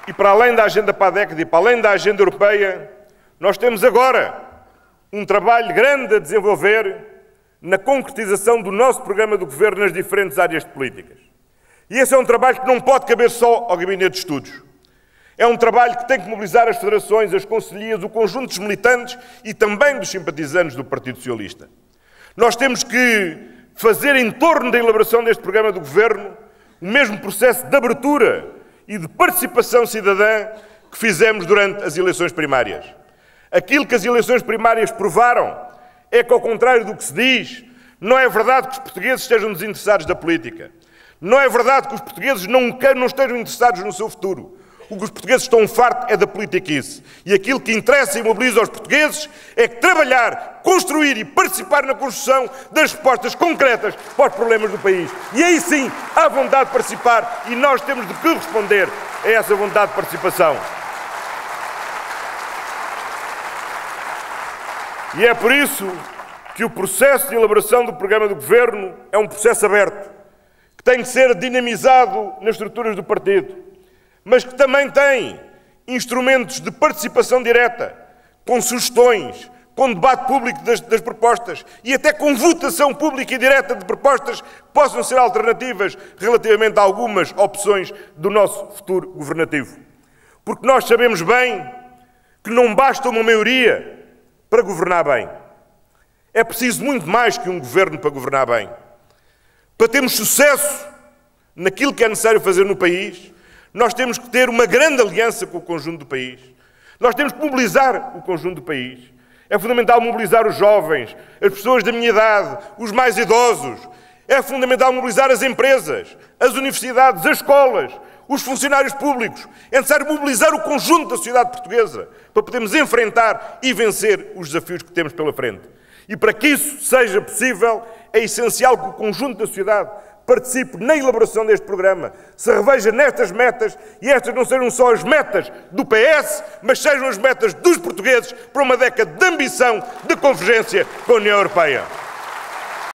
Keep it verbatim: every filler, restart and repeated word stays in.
E para além da agenda para a década e para além da agenda europeia, nós temos agora um trabalho grande a desenvolver na concretização do nosso programa do Governo nas diferentes áreas de políticas. E esse é um trabalho que não pode caber só ao Gabinete de Estudos. É um trabalho que tem que mobilizar as federações, as conselhias, o conjunto dos militantes e também dos simpatizantes do Partido Socialista. Nós temos que fazer em torno da elaboração deste programa do Governo o mesmo processo de abertura e de participação cidadã que fizemos durante as eleições primárias. Aquilo que as eleições primárias provaram é que, ao contrário do que se diz, não é verdade que os portugueses estejam desinteressados da política. Não é verdade que os portugueses não, não estejam interessados no seu futuro. O que os portugueses estão fartos é da politiquice. E aquilo que interessa e mobiliza os portugueses é trabalhar, construir e participar na construção das respostas concretas para os problemas do país. E aí sim há vontade de participar e nós temos de corresponder a essa vontade de participação. E é por isso que o processo de elaboração do programa do Governo é um processo aberto, que tem que ser dinamizado nas estruturas do partido, mas que também tem instrumentos de participação direta, com sugestões, com debate público das, das propostas e até com votação pública e direta de propostas que possam ser alternativas relativamente a algumas opções do nosso futuro governativo. Porque nós sabemos bem que não basta uma maioria para governar bem. É preciso muito mais que um governo para governar bem. Para termos sucesso naquilo que é necessário fazer no país, nós temos que ter uma grande aliança com o conjunto do país. Nós temos que mobilizar o conjunto do país. É fundamental mobilizar os jovens, as pessoas da minha idade, os mais idosos. É fundamental mobilizar as empresas, as universidades, as escolas, os funcionários públicos. É necessário mobilizar o conjunto da sociedade portuguesa para podermos enfrentar e vencer os desafios que temos pela frente. E para que isso seja possível, é essencial que o conjunto da sociedade participe na elaboração deste programa, se reveja nestas metas e estas não sejam só as metas do P S, mas sejam as metas dos portugueses para uma década de ambição, de convergência com a União Europeia.